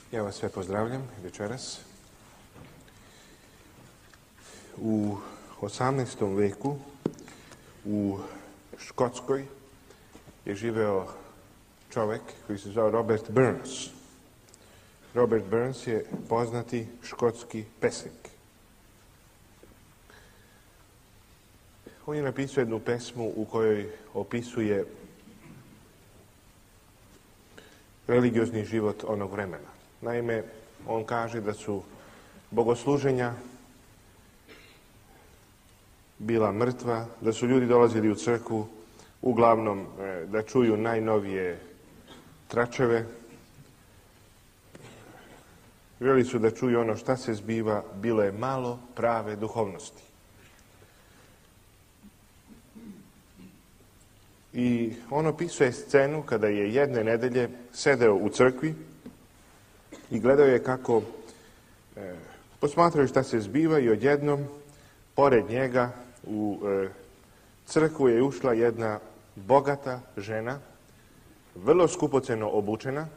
Ja vas sve pozdravljam večeras. U 18. veku u Škotskoj je živeo čovjek koji se zvao Robert Burns. Robert Burns je poznati škotski pesnik. On je napisao jednu pesmu u kojoj opisuje religiozni život onog vremena. Naime, on kaže da su bogosluženja bila mrtva, da su ljudi dolazili u crkvu uglavnom da čuju najnovije tračeve. Želi su da čuju ono šta se zbiva, bilo je malo prave duhovnosti. I on opisuje scenu kada je jedne nedelje sedeo u crkvi i gledao je kako posmatraju šta se zbiva i odjednom pored njega u crkvu je ušla jedna bogata žena, vrlo skupoceno obučena,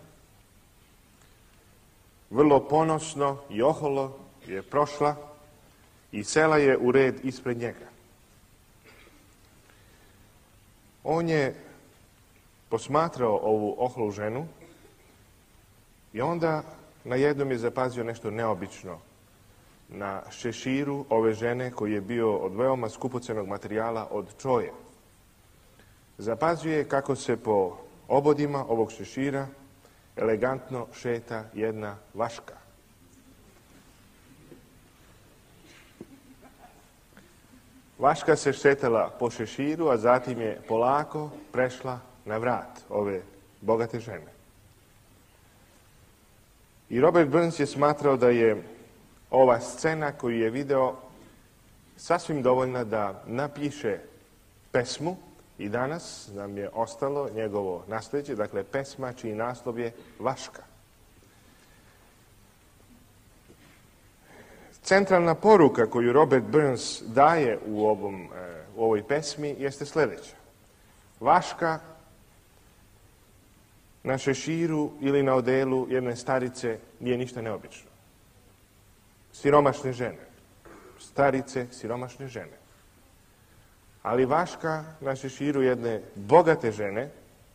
vrlo ponosno i oholo je prošla i sela je u red ispred njega. On je posmatrao ovu oholu ženu i onda najednom je zapazio nešto neobično na šeširu ove žene koji je bio od veoma skupocenog materijala od čoje. Zapazio je kako se po obodima ovog šešira elegantno šeta jedna vaška. Vaška se šetala po šeširu, a zatim je polako prešla na vrat ove bogate žene. I Robert Burns je smatrao da je ova scena koju je video sasvim dovoljna da napiše pesmu i danas nam je ostalo njegovo nasljeđe, dakle pesma čiji naslov je Vaška. Centralna poruka koju Robert Burns daje u ovoj pesmi jeste sljedeća. Vaška na šeširu ili na odelu jedne starice nije ništa neobično. Siromašne žene. Starice, siromašne žene. Ali vaška na šeširu jedne bogate žene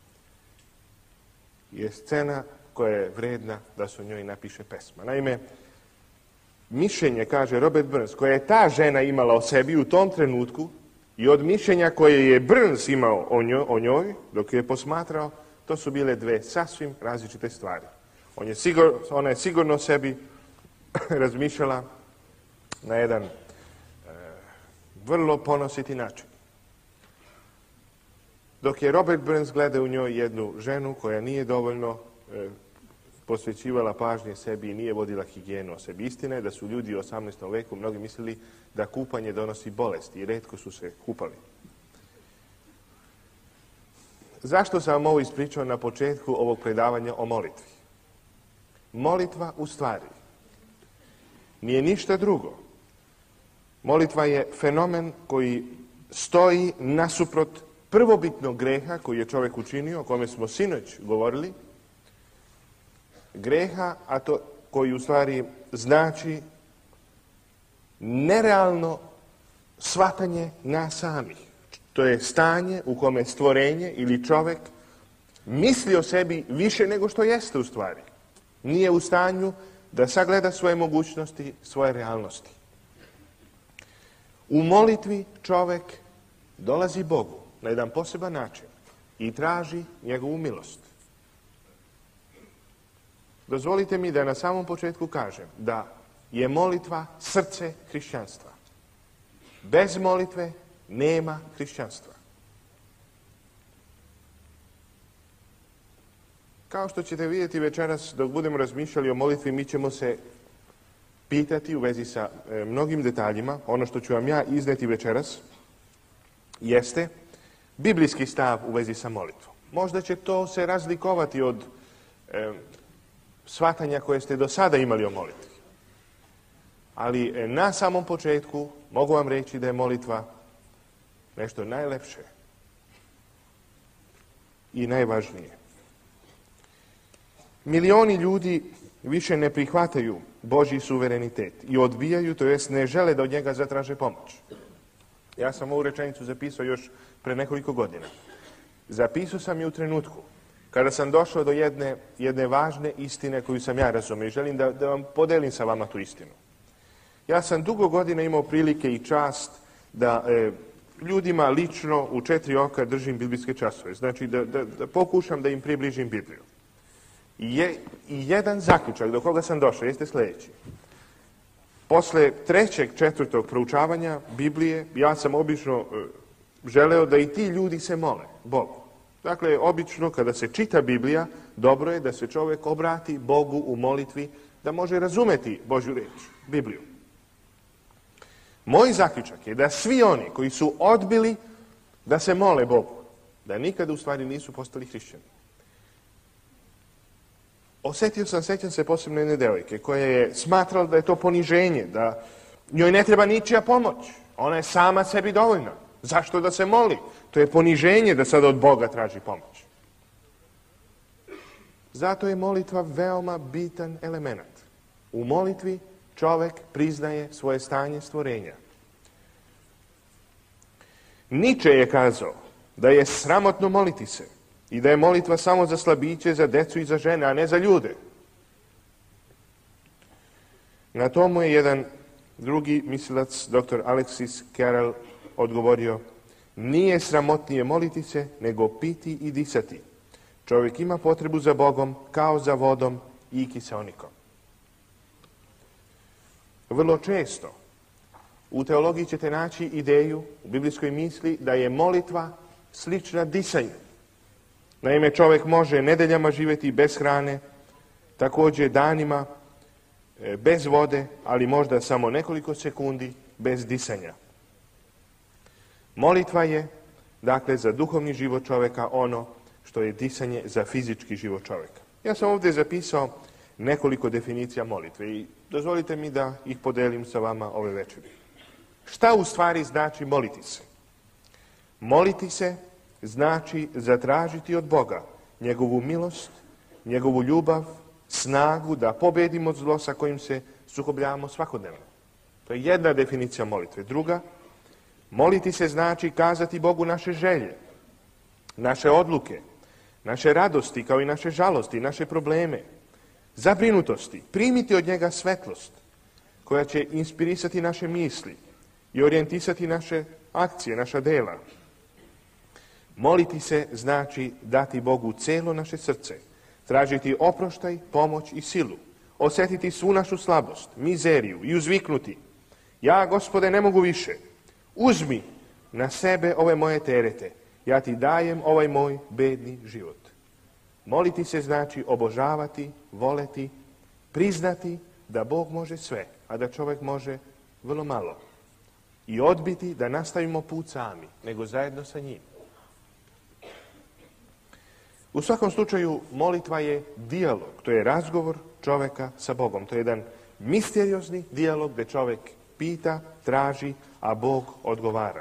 je scena koja je vredna da se o njoj napiše pesma. Naime, mišljenje, kaže Robert Burns, koje je ta žena imala o sebi u tom trenutku i od mišljenja koje je Burns imao o njoj, dok je posmatrao, to su bile dve sasvim različite stvari. Ona je sigurno o sebi razmišljala na jedan vrlo ponositi način. Dok je Robert Burns gledao u njoj jednu ženu koja nije dovoljno posvećivala pažnje sebi i nije vodila higijenu o sebi. Istina je da su ljudi u 18. veku mnogi mislili da kupanje donosi bolesti i retko su se kupali. Zašto sam vam ovo ispričao na početku ovog predavanja o molitvi? Molitva u stvari nije ništa drugo. Molitva je fenomen koji stoji nasuprot prvobitnog greha koji je čovjek učinio, o kome smo sinoć govorili, greha, a to koji u stvari znači nerealno shvatanje nas samih. To je stanje u kome stvorenje ili čovjek misli o sebi više nego što jeste u stvari. Nije u stanju da sagleda svoje mogućnosti, svoje realnosti. U molitvi čovjek dolazi Bogu na jedan poseban način i traži njegovu milost. Dozvolite mi da na samom početku kažem da je molitva srce hrišćanstva. Bez molitve nema hrišćanstva. Kao što ćete vidjeti večeras dok budemo razmišljali o molitvi, mi ćemo se pitati u vezi sa mnogim detaljima. Ono što ću vam ja izneti večeras jeste biblijski stav u vezi sa molitvom. Možda će to se razlikovati od shvatanja koje ste do sada imali o molitvi. Ali na samom početku mogu vam reći da je molitva nešto najlepše i najvažnije. Milioni ljudi više ne prihvataju Božji suverenitet i odbijaju, to jest ne žele da od njega zatraže pomoć. Ja sam ovu rečenicu zapisao još pre nekoliko godina. Zapisao sam je u trenutku kada sam došao do jedne važne istine koju sam ja razumio i želim da vam podelim sa vama tu istinu. Ja sam dugo godina imao prilike i čast da ljudima lično u 4 oka držim biblijske časove. Znači da pokušam da im približim Bibliju. I jedan zaključak do koga sam došao jeste sljedeći. Posle 3., 4. proučavanja Biblije, ja sam obično želeo da i ti ljudi se mole Bogu. Dakle, obično kada se čita Biblija, dobro je da se čovjek obrati Bogu u molitvi, da može razumeti Božju reč, Bibliju. Moj zaključak je da svi oni koji su odbili da se mole Bogu, da nikada u stvari nisu postali hrišćani. Sećam se posebno jedne devojke koja je smatrala da je to poniženje, da njoj ne treba ničija pomoć. Ona je sama sebi dovoljna. Zašto da se moli? To je poniženje da sada od Boga traži pomoć. Zato je molitva veoma bitan element. U molitvi čovjek priznaje svoje stanje stvorenja. Nietzsche je kazao da je sramotno moliti se i da je molitva samo za slabiće, za decu i za žene, a ne za ljude. Na tomu je jedan drugi mislilac, dr. Alexis Carrel, odgovorio: nije sramotnije moliti se, nego piti i disati. Čovjek ima potrebu za Bogom kao za vodom i kiseonikom. Vrlo često u teologiji ćete naći ideju u biblijskoj misli da je molitva slična disanju. Naime, čovjek može nedeljama živjeti bez hrane, također danima bez vode, ali možda samo nekoliko sekundi bez disanja. Molitva je, dakle, za duhovni život čovjeka ono što je disanje za fizički život čovjeka. Ja sam ovdje zapisao nekoliko definicija molitve i dozvolite mi da ih podelim sa vama ove večeri. Šta u stvari znači moliti se? Moliti se znači zatražiti od Boga njegovu milost, njegovu ljubav, snagu da pobedimo zlo sa kojim se sukobljavamo svakodnevno. To je jedna definicija molitve. Druga, moliti se znači kazati Bogu naše želje, naše odluke, naše radosti kao i naše žalosti, naše probleme, zabrinutosti, primiti od njega svetlost koja će inspirisati naše misli i orijentisati naše akcije, naša dela. Moliti se znači dati Bogu cijelo naše srce, tražiti oproštaj, pomoć i silu, osjetiti svu našu slabost, mizeriju i uzviknuti: ja, Gospode, ne mogu više, uzmi na sebe ove moje terete, ja ti dajem ovaj moj bedni život. Moliti se znači obožavati, voleti, priznati da Bog može sve, a da čovjek može vrlo malo. I odbiti da nastavimo put sami, nego zajedno sa njim. U svakom slučaju, molitva je dijalog, to je razgovor čovjeka sa Bogom. To je jedan misteriozni dijalog gdje čovjek pita, traži, a Bog odgovara.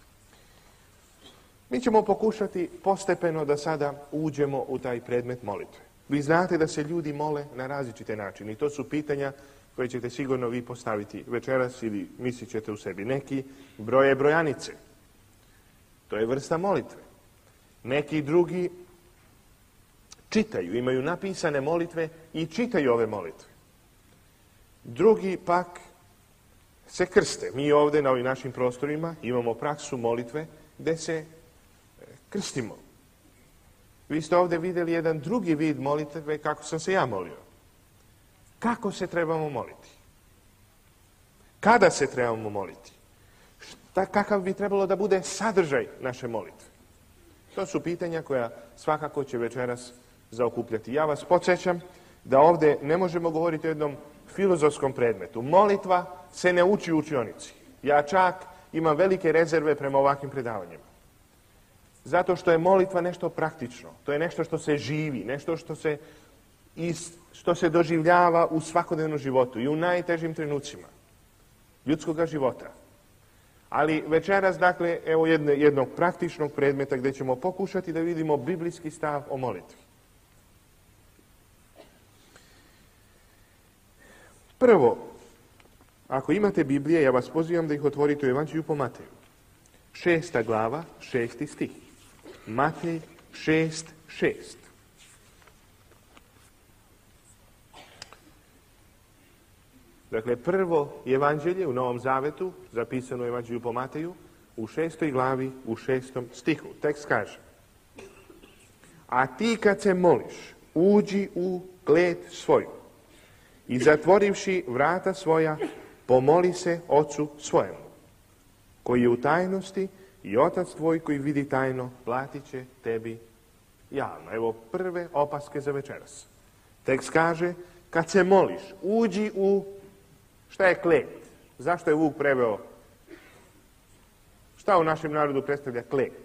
Mi ćemo pokušati postepeno da sada uđemo u taj predmet molitve. Vi znate da se ljudi mole na različite načine i to su pitanja koje ćete sigurno vi postaviti večeras ili mislit ćete u sebi. Neki broje brojanice. To je vrsta molitve. Neki drugi čitaju, imaju napisane molitve i čitaju ove molitve. Drugi pak se krste. Mi ovdje na ovim našim prostorima imamo praksu molitve gdje se krstimo. Vi ste ovdje vidjeli jedan drugi vid molitve kako sam se ja molio. Kako se trebamo moliti? Kada se trebamo moliti? Kakav bi trebalo da bude sadržaj naše molitve? To su pitanja koja svakako će večeras zaokupljati. Ja vas podsjećam da ovdje ne možemo govoriti o jednom filozofskom predmetu. Molitva se ne uči u učionici. Ja čak imam velike rezerve prema ovakvim predavanjima. Zato što je molitva nešto praktično. To je nešto što se živi, nešto što se doživljava u svakodnevnom životu i u najtežim trenucima ljudskog života. Ali večeras, dakle, evo jednog praktičnog predmeta gdje ćemo pokušati da vidimo biblijski stav o molitvi. Prvo, ako imate Biblije, ja vas pozivam da ih otvorite u Evanđelju po Mateju. 6. glava, 6. stih. Matej 6:6. Dakle, prvo evanđelje u Novom Zavetu, zapisano u Evanđelju po Mateju, u 6. glavi, u 6. stihu. Tekst kaže: a ti kad se moliš, uđi u klet svoju i zatvorivši vrata svoja, pomoli se Ocu svojemu, koji je u tajnosti, i Otac tvoj koji vidi tajno, platit će tebi javno. Evo prve opaske za večeras. Tekst kaže, kad se moliš, uđi u... Šta je klet? Zašto je Vuk preveo? Šta u našem narodu predstavlja klet?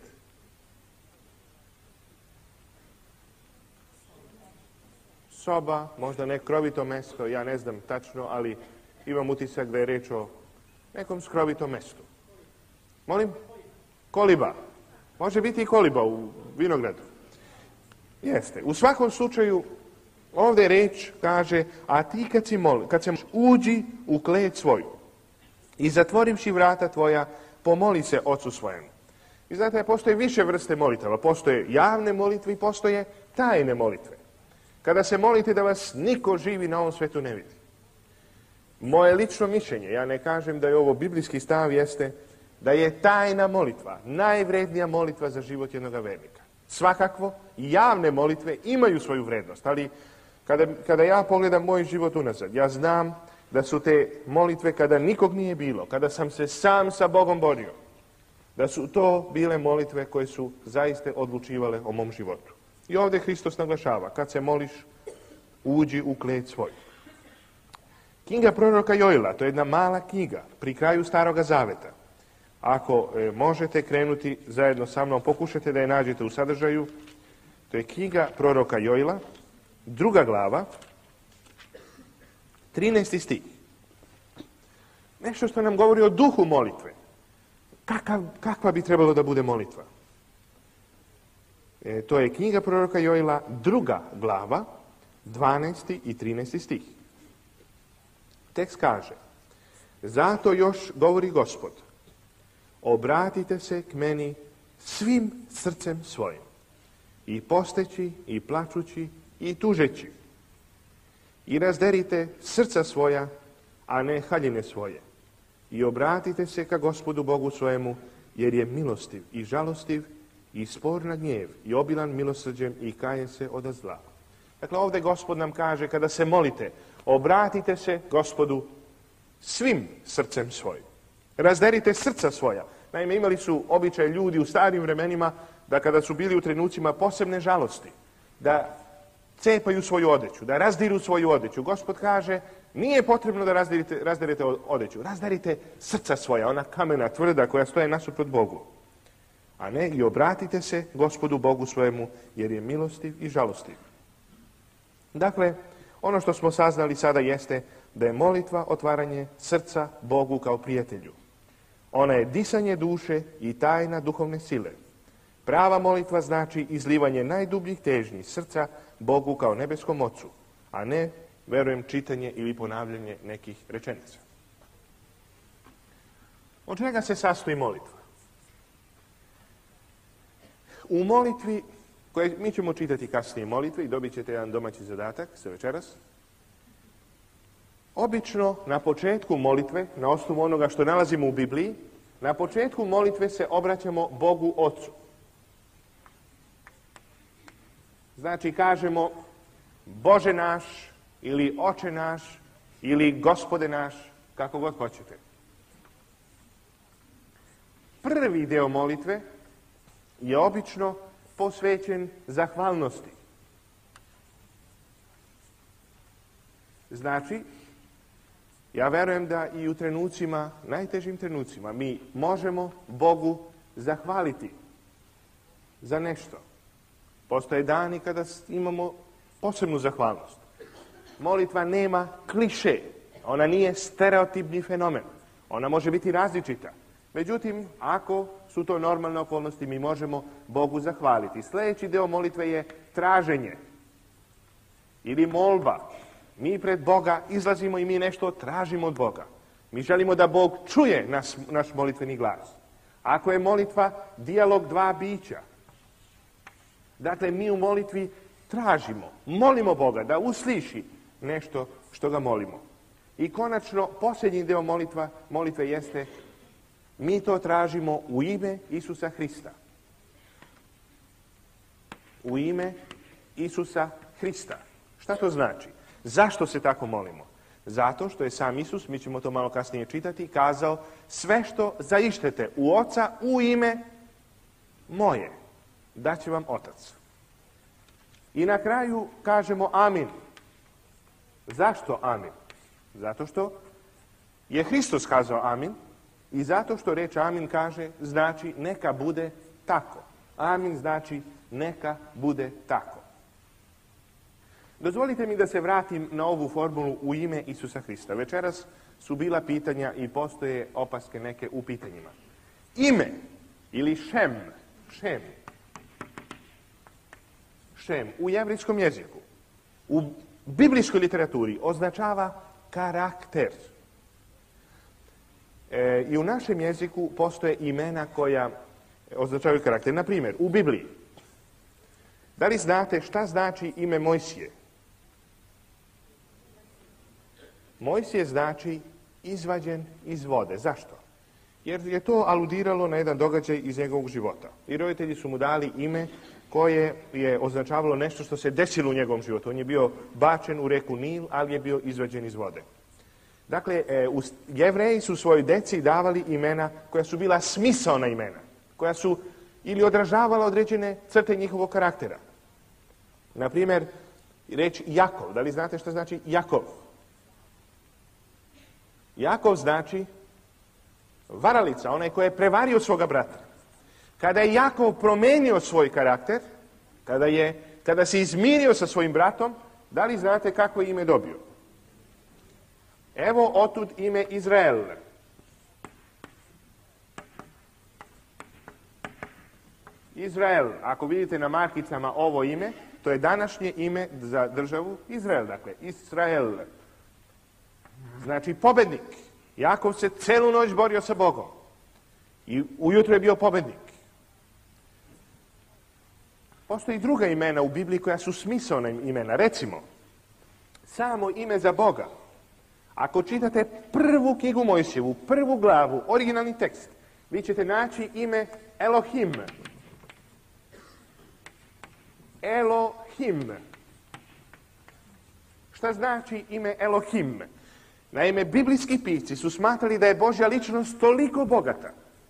Soba, možda ne krovito mesto, ja ne znam tačno, ali imam utisak da je reč o nekom skrovitom mestu. Molim? Koliba. Može biti i koliba u vinogradu. Jeste. U svakom slučaju, ovdje reč kaže, a ti kad se moliš, uđi u klet svoju i zatvorivši vrata tvoja, pomoli se Ocu svojemu. I znate, postoje više vrste molitava. Postoje javne molitve i postoje tajne molitve. Kada se molite da vas niko živi na ovom svetu ne vidi. Moje lično mišljenje, ja ne kažem da je ovo biblijski stav, jeste da je tajna molitva najvrednija molitva za život jednog vernika. Svakako, javne molitve imaju svoju vrednost, ali kada ja pogledam moj život unazad, ja znam da su te molitve kada nikog nije bilo, kada sam se sam sa Bogom borio, da su to bile molitve koje su zaista odlučivale o mom životu. I ovdje Hristos naglašava, kad se moliš, uđi u klet svoju. Knjiga proroka Joila, to je jedna mala knjiga pri kraju Staroga Zaveta. Ako možete krenuti zajedno sa mnom, pokušajte da je nađete u sadržaju. To je knjiga proroka Joila, 2. glava, 13. stih. Nešto što nam govori o duhu molitve. Kakva bi trebalo da bude molitva? To je knjiga proroka Joila, 2. glava, 12. i 13. stih. Tekst kaže, zato još govori Gospod, obratite se k meni svim srcem svojim, i posteći, i plačući, i tužeći. I razderite srca svoja, a ne haljine svoje. I obratite se ka Gospodu Bogu svojemu, jer je milostiv i žalostiv, i spor na gnjev, i obilan milosrđem, i kaje se od zla. Dakle, ovdje Gospod nam kaže, kada se molite, obratite se Gospodu svim srcem svojim. Razderite srca svoja. Naime, imali su običaj ljudi u starim vremenima da kada su bili u trenucima posebne žalosti, da cepaju svoju odeću, da razdiru svoju odeću. Gospod kaže, nije potrebno da razderite odeću, razderite srca svoja, ona kamena tvrda koja stoje nasuprot Bogu. A ne, i obratite se Gospodu Bogu svojemu, jer je milostiv i žalostiv. Dakle, ono što smo saznali sada jeste da je molitva otvaranje srca Bogu kao prijatelju. Ona je disanje duše i tajna duhovne sile. Prava molitva znači izlivanje najdubljih težnji srca Bogu kao nebeskom Ocu, a ne, verujem, čitanje ili ponavljanje nekih rečenica. Od čega se sastoji molitva? U molitvi, koje mi ćemo čitati kasnije molitve i dobit ćete jedan domaći zadatak za večeras, obično na početku molitve, na osnovu onoga što nalazimo u Bibliji, na početku molitve se obraćamo Bogu Ocu. Znači kažemo Bože naš, ili Oče naš, ili Gospode naš, kako god hoćete. Prvi deo molitve je obično posvećen zahvalnosti. Znači, ja verujem da i u trenucima, najtežim trenucima, mi možemo Bogu zahvaliti za nešto. Postoje dani kada imamo posebnu zahvalnost. Molitva nema kliše, ona nije stereotipni fenomen. Ona može biti različita. Međutim, ako su to normalne okolnosti, mi možemo Bogu zahvaliti. Sljedeći deo molitve je traženje ili molba. Mi pred Boga izlazimo i mi nešto tražimo od Boga. Mi želimo da Bog čuje naš molitveni glas. Ako je molitva dijalog dva bića, dakle mi u molitvi tražimo, molimo Boga da usliši nešto što ga molimo. I konačno, posljednji deo molitve jeste mi to tražimo u ime Isusa Hrista. U ime Isusa Hrista. Šta to znači? Zašto se tako molimo? Zato što je sam Isus, mi ćemo to malo kasnije čitati, kazao sve što zaištete u Oca u ime moje, daće vam Otac. I na kraju kažemo amin. Zašto amin? Zato što je Hristos kazao amin i zato što reč amin kaže znači neka bude tako. Amin znači neka bude tako. Dozvolite mi da se vratim na ovu formulu u ime Isusa Hrista. Večeras su bila pitanja i postoje opaske neke u pitanjima. Ime ili šem u jevrijskom jeziku, u biblijskoj literaturi označava karakter. I u našem jeziku postoje imena koja označavaju karakter. Na primjer, u Bibliji. Da li znate šta znači ime Mojsije? Mojsije znači izvađen iz vode. Zašto? Jer je to aludiralo na jedan događaj iz njegovog života. I roditelji su mu dali ime koje je označavalo nešto što se desilo u njegovom životu. On je bio bačen u reku Nil, ali je bio izvađen iz vode. Dakle, Jevreji su svojoj deci davali imena koja su bila smisaona imena, koja su ili odražavala određene crte njihovog karaktera. Na primjer, reč Jakov. Da li znate što znači Jakov? Jakov znači varalica, onaj koji je prevario svoga brata. Kada je Jakov promenio svoj karakter, kada se izmirio sa svojim bratom, da li znate kako je ime dobio? Evo otud ime Izrael. Izrael, ako vidite na markicama ovo ime, to je današnje ime za državu Izrael, dakle Israel. Znači pobednik. Jakov se celu noć borio sa Bogom. I ujutro je bio pobednik. Postoji druga imena u Bibliji koja su smisaona imena. Recimo, samo ime za Boga. Ako čitate prvu knjigu Mojsijevu, prvu glavu, originalni tekst, vi ćete naći ime Elohim. Elohim. Šta znači ime Elohim? Naime, biblijski pisci su smatrali da je Božja ličnost toliko bogata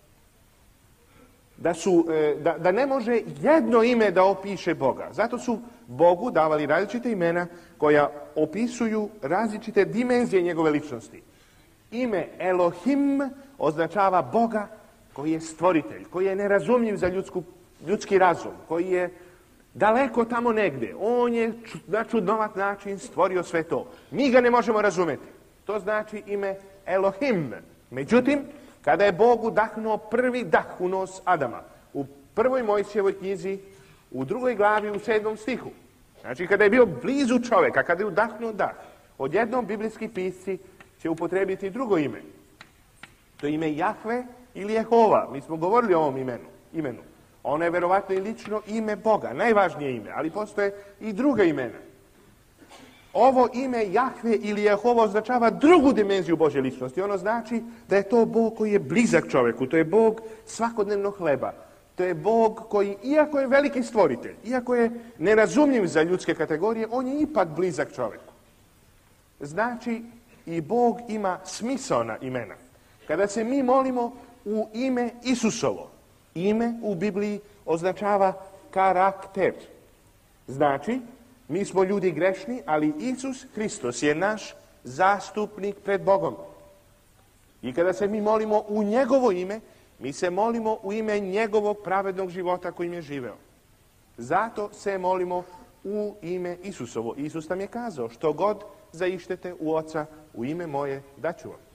da ne može jedno ime da opiše Boga. Zato su Bogu davali različite imena koja opisuju različite dimenzije njegove ličnosti. Ime Elohim označava Boga koji je stvoritelj, koji je nerazumljiv za ljudski razum, koji je daleko tamo negdje. On je na čudnovat način stvorio sve to. Mi ga ne možemo razumjeti. To znači ime Elohim. Međutim, kada je Bog udahnuo prvi dah u nos Adama, u prvoj Mojsijevoj knjizi, u 2. glavi, u 7. stihu, znači kada je bio blizu čovjeka, kada je udahnuo dah, odjednom biblijski pisci će upotrebiti drugo ime. To je ime Jahve ili Jehova. Mi smo govorili o ovom imenu. Ono je verovatno i lično ime Boga, najvažnije ime, ali postoje i druga imena. Ovo ime Jahve ili Jehova označava drugu dimenziju Božje ličnosti. Ono znači da je to Bog koji je blizak čovjeku, to je Bog svakodnevnog hleba. To je Bog koji, iako je veliki stvoritelj, iako je nerazumljiv za ljudske kategorije, on je ipak blizak čovjeku. Znači, i Bog ima smisaona imena. Kada se mi molimo u ime Isusovo, ime u Bibliji označava karakter. Znači, mi smo ljudi grešni, ali Isus Hristos je naš zastupnik pred Bogom. I kada se mi molimo u njegovo ime, mi se molimo u ime njegovog pravednog života kojim je živeo. Zato se molimo u ime Isusovo. Isus nam je kazao, što god zaištete u Oca, u ime moje daću vam.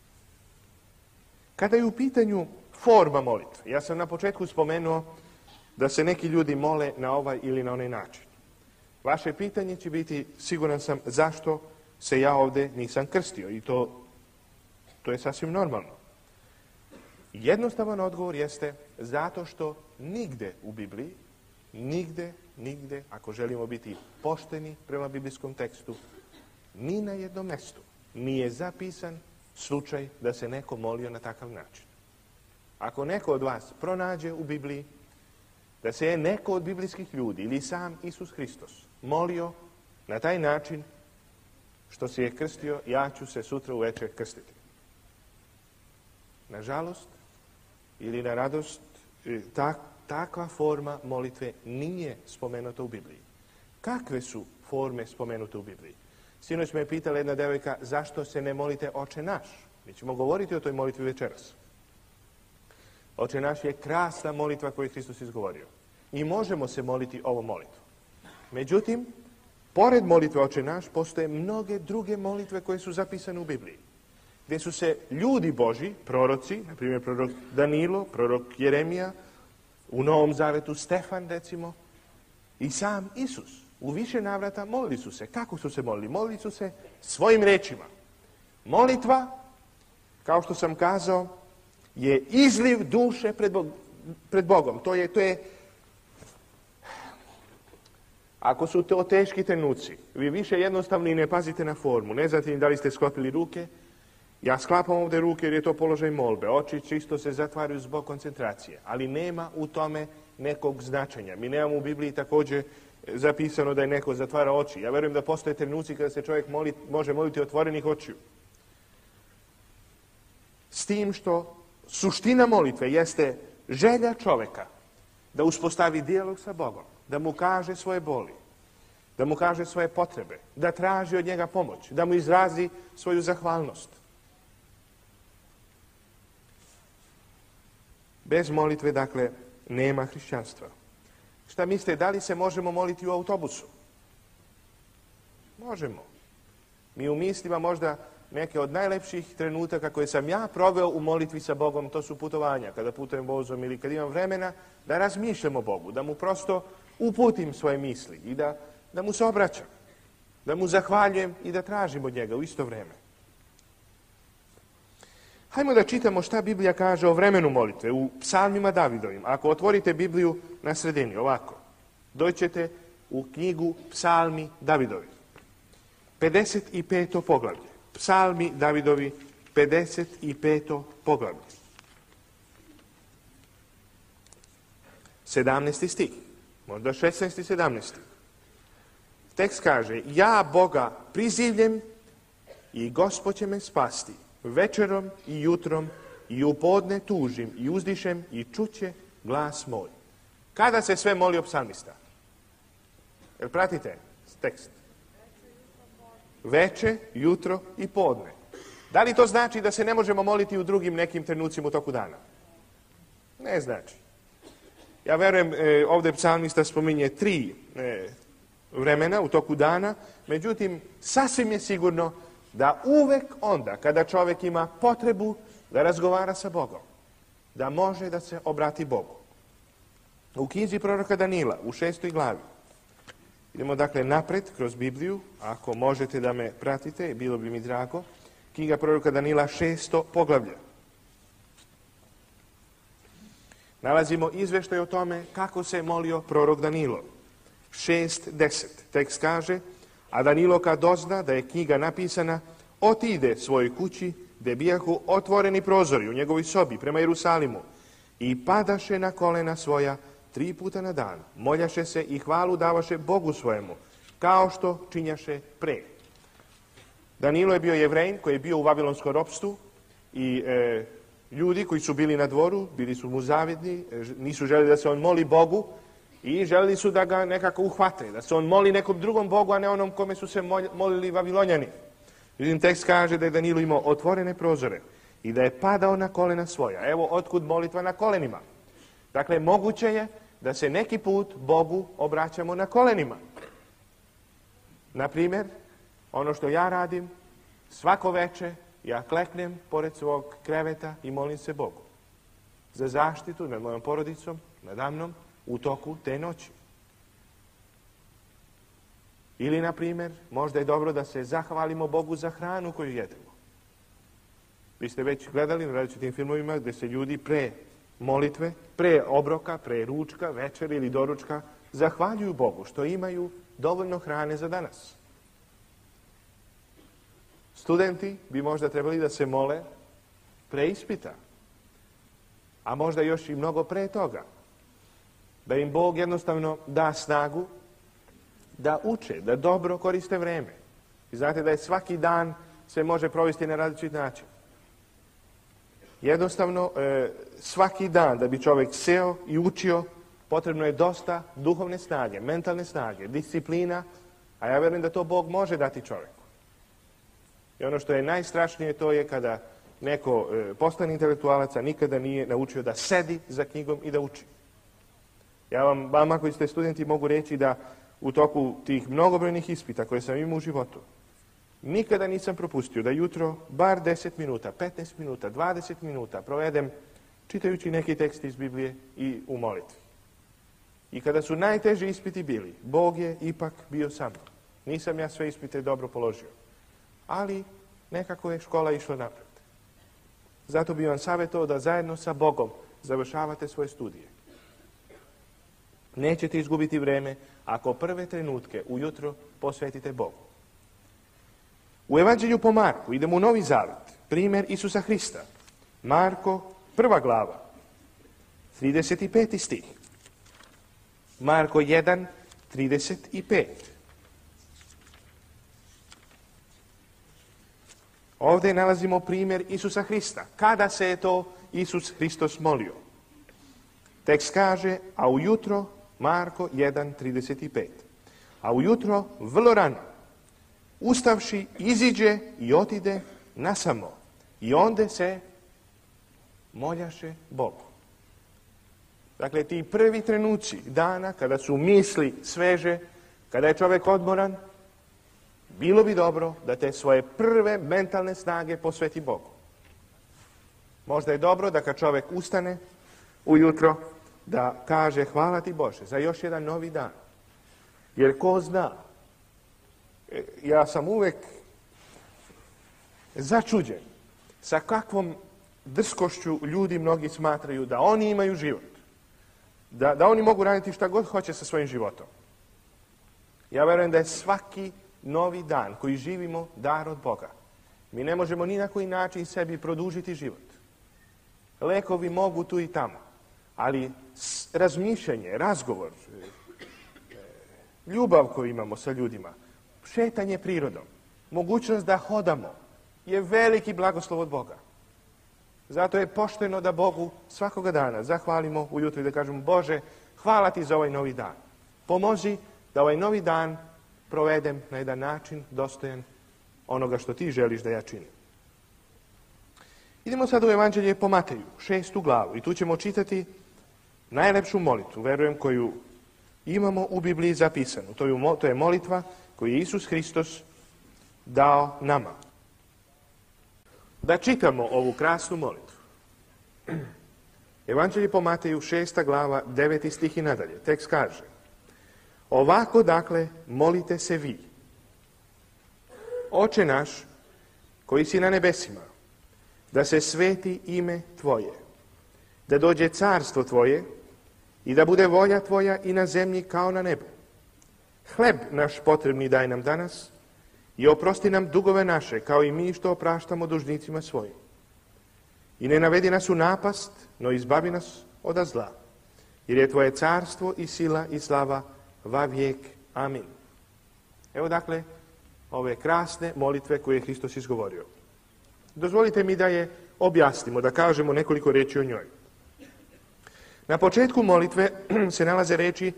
Kada je u pitanju forma molitve, ja sam na početku spomenuo da se neki ljudi mole na ovaj ili na onaj način. Vaše pitanje će biti, siguran sam, zašto se ja ovdje nisam krstio i to je sasvim normalno. Jednostavan odgovor jeste zato što nigde u Bibliji, nigde, ako želimo biti pošteni prema biblijskom tekstu, ni na jednom mjestu nije zapisan slučaj da se neko molio na takav način. Ako neko od vas pronađe u Bibliji da se je neko od biblijskih ljudi ili sam Isus Hristos molio na taj način što se je krstio, ja ću se sutra uvečer krstiti. Nažalost, ili na radost, takva forma molitve nije spomenuta u Bibliji. Kakve su forme spomenute u Bibliji? Sinoć me je pitala jedna devojka zašto se ne molite Oče naš. Mi ćemo govoriti o toj molitvi večeras. Oče naš je krasna molitva koju je Hristos izgovorio. I možemo se moliti ovom molitvu. Međutim, pored molitve Oče naš, postoje mnoge druge molitve koje su zapisane u Bibliji. Gdje su se ljudi Božji, proroci, na primjer prorok Danilo, prorok Jeremija, u Novom Zavetu Stefan, recimo, i sam Isus. U više navrata molili su se. Kako su se molili? Molili su se svojim rečima. Molitva, kao što sam kazao, je izliv duše pred Bogom. To je ako su to teški trenuci, vi više jednostavno i ne pazite na formu, ne znate ni da li ste sklopili ruke. Ja sklapam ovdje ruke jer je to položaj molbe. Oči čisto se zatvaraju zbog koncentracije, ali nema u tome nekog značenja. Mi nemamo u Bibliji također zapisano da je neko zatvara oči. Ja vjerujem da postoje trenuci kada se čovjek može moliti otvorenih očiju. S tim što suština molitve jeste želja čovjeka da uspostavi dijalog sa Bogom, da mu kaže svoje boli, da mu kaže svoje potrebe, da traži od njega pomoć, da mu izrazi svoju zahvalnost. Bez molitve, dakle, nema hrišćanstva. Šta mislite, da li se možemo moliti u autobusu? Možemo. Mi u mislima možda neke od najlepših trenutaka koje sam ja proveo u molitvi sa Bogom, to su putovanja, kada putujem vozom ili kad imam vremena da razmišljam o Bogu, da mu prosto uputim svoje misli i da mu se obraćam, da mu zahvaljujem i da tražim od njega u isto vrijeme. Hajmo da čitamo šta Biblija kaže o vremenu molitve u psalmima Davidovim. Ako otvorite Bibliju na sredini, ovako, doćete u knjigu Psalmi Davidovi. 55. poglavlje. Psalmi Davidovi, 55. poglavlje. 17. stih, možda 16. i 17. Tekst kaže, ja Boga prizivljem i Gospod će me spasti. Večerom i jutrom i u podne tužim i uzdišem i čuće glas moj. Kada se sve molio psalmista? Jel pratite tekst? Veče, jutro i podne. Da li to znači da se ne možemo moliti u drugim nekim trenucima u toku dana? Ne znači. Ja verujem, ovdje psalmista spominje 3 vremena u toku dana, međutim, sasvim je sigurno da uvek onda kada čovjek ima potrebu da razgovara sa Bogom, da može da se obrati Bogu. U knjizi proroka Danila, u 6. glavi, idemo dakle napred kroz Bibliju, ako možete da me pratite, bilo bi mi drago. Knjiga proroka Danila, 6. poglavlje. Nalazimo izveštaj o tome kako se molio prorok Danilo. 6:10. Tekst kaže, a Danilo kad dozna da je knjiga napisana, otide svojoj kući, gdje bijahu otvoreni prozori u njegovoj sobi prema Jerusalimu i padaše na kolena svoja 3 puta na dan. Moljaše se i hvalu davaše Bogu svojemu, kao što činjaše pre. Danilo je bio Jevrejin koji je bio u vavilonskom ropstvu i ljudi koji su bili na dvoru, bili su mu zavidni, nisu željeli da se on moli Bogu i željeli su da ga nekako uhvate, da se on moli nekom drugom Bogu, a ne onom kome su se molili Vavilonjani. Međutim, tekst kaže da je Danilo imao otvorene prozore i da je padao na kolena svoja. Evo otkud molitva na kolenima. Dakle, moguće je da se neki put Bogu obraćamo na kolenima. Na primjer, ono što ja radim, svako veče ja kleknem pored svog kreveta i molim se Bogu. Za zaštitu nad mojom porodicom, nadamnom, u toku te noći. Ili, na primjer, možda je dobro da se zahvalimo Bogu za hranu koju jedemo. Vi ste već gledali na različitim filmovima gdje se ljudi pre molitve, pre obroka, pre ručka, večer ili doručka zahvaljuju Bogu što imaju dovoljno hrane za danas. Studenti bi možda trebali da se mole pre ispita, a možda još i mnogo pre toga. Da im Bog jednostavno da snagu da uče, da dobro koriste vreme. I znate da je svaki dan se može provesti na različit način. Jednostavno, svaki dan da bi čovjek seo i učio, potrebno je dosta duhovne snage, mentalne snage, disciplina, a ja vjerujem da to Bog može dati čovjeku. I ono što je najstrašnije to je kada neko postane intelektualac, a nikada nije naučio da sedi za knjigom i da uči. Ja vama koji ste studenti mogu reći da u toku tih mnogobrojnih ispita koje sam imao u životu, nikada nisam propustio da jutro bar 10 minuta, 15 minuta, 20 minuta provedem čitajući neki tekst iz Biblije i u molitvi. I kada su najteži ispiti bili, Bog je ipak bio sa mnom. Nisam ja sve ispite dobro položio, ali nekako je škola išla napred. Zato bih vam savjetovao da zajedno sa Bogom završavate svoje studije. Nećete izgubiti vreme ako prve trenutke ujutro posvetite Bogu. U Evanđelju po Marku idemo u Novi Zavet, primjer Isusa Hrista. Marko, 1. glava, 35. stih. Marko 1, 35. Ovdje nalazimo primjer Isusa Hrista. Kada se je to Isus Hristos molio? Tekst kaže, a ujutro, Marko 1, 35. A ujutro, vrlo rano, ustavši, iziđe i otide nasamo. I onda se moljaše Bogu. Dakle, ti prvi trenuci dana, kada su misli sveže, kada je čovjek odmoran, bilo bi dobro da te svoje prve mentalne snage posveti Bogu. Možda je dobro da kad čovjek ustane ujutro, da kaže hvala ti Bože za još jedan novi dan. Jer ko zna, ja sam uvek začuđen sa kakvom drskošću ljudi mnogi smatraju da oni imaju život. Da oni mogu raditi šta god hoće sa svojim životom. Ja verujem da je svaki novi dan koji živimo dar od Boga. Mi ne možemo ni na koji način sebi produžiti život. Lekovi mogu tu i tamo, ali razmišljanje, razgovor, ljubav koju imamo sa ljudima, šetanje prirodom, mogućnost da hodamo je veliki blagoslov od Boga. Zato je pošteno da Bogu svakoga dana zahvalimo ujutro i da kažemo Bože, hvala ti za ovaj novi dan. Pomozi da ovaj novi dan provedem na jedan način dostojan onoga što ti želiš da ja činim. Idemo sad u Evanđelje po Mateju, 6. glavu i tu ćemo čitati najlepšu molitvu, verujem, koju imamo u Bibliji zapisanu. To je molitva koju je Isus Hristos dao nama. Da čitamo ovu krasnu molitvu. Evanđelje po Mateju, 6. glava, 9. stih i nadalje. Tekst kaže: ovako, dakle, molite se vi. Oče naš, koji si na nebesima, da se sveti ime Tvoje, da dođe carstvo Tvoje i da bude volja Tvoja i na zemlji kao na nebu. Hleb naš potrebni daj nam danas i oprosti nam dugove naše, kao i mi što opraštamo dužnicima svojim. I ne navedi nas u napast, no izbavi nas od zla. Jer je Tvoje carstvo i sila i slava va vijek. Amin. Evo dakle ove krasne molitve koje je Hristos izgovorio. Dozvolite mi da je objasnimo, da kažemo nekoliko riječi o njoj. Na početku molitve se nalaze riječi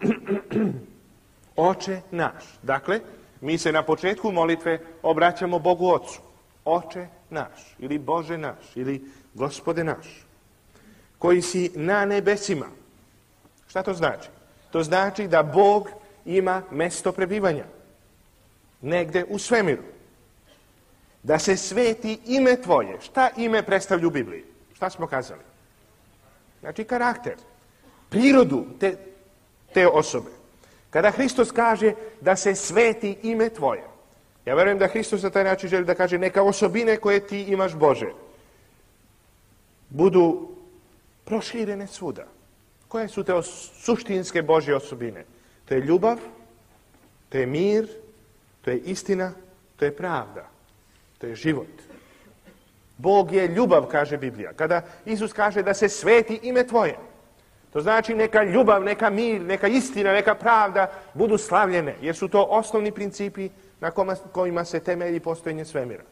Oče naš. Dakle, mi se na početku molitve obraćamo Bogu Ocu. Oče naš, ili Bože naš, ili Gospode naš, koji si na nebesima. Šta to znači? To znači da Bog ima mjesto prebivanja. Negde u svemiru. Da se sveti ime Tvoje. Šta ime predstavlja u Bibliji? Šta smo kazali? Znači karakter. prirodu te osobe. Kada Hristos kaže da se sveti ime tvoje, ja verujem da Hristos na taj način želi da kaže neka osobine koje ti imaš, Bože, budu proširene svuda. Koje su te suštinske Božje osobine? To je ljubav, to je mir, to je istina, to je pravda, to je život. Bog je ljubav, kaže Biblija. Kada Isus kaže da se sveti ime tvoje, to znači neka ljubav, neka mir, neka istina, neka pravda budu slavljene, jer su to osnovni principi na kojima se temelji postojanje svemira.